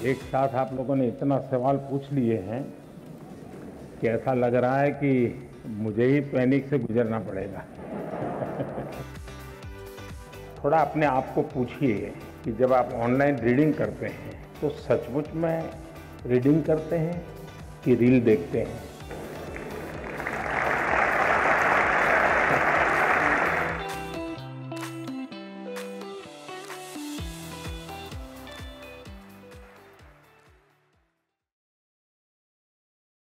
एक साथ आप लोगों ने इतना सवाल पूछ लिए हैं कि ऐसा लग रहा है कि मुझे ही पैनिक से गुजरना पड़ेगा। थोड़ा अपने आप को पूछिए कि जब आप ऑनलाइन रीडिंग करते हैं तो सचमुच में रीडिंग करते हैं कि रील देखते हैं।